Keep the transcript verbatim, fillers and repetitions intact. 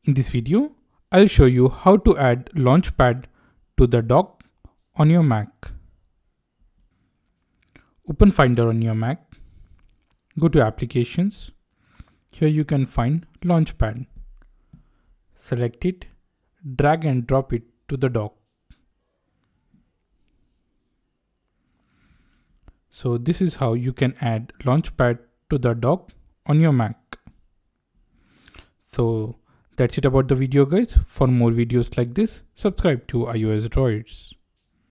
In this video, I'll show you how to add Launchpad to the dock on your Mac. Open Finder on your Mac. Go to Applications. Here you can find Launchpad. Select it, drag and drop it to the dock. So this is how you can add Launchpad to the dock on your Mac. So that's it about the video, guys. For more videos like this, subscribe to iOS Droids.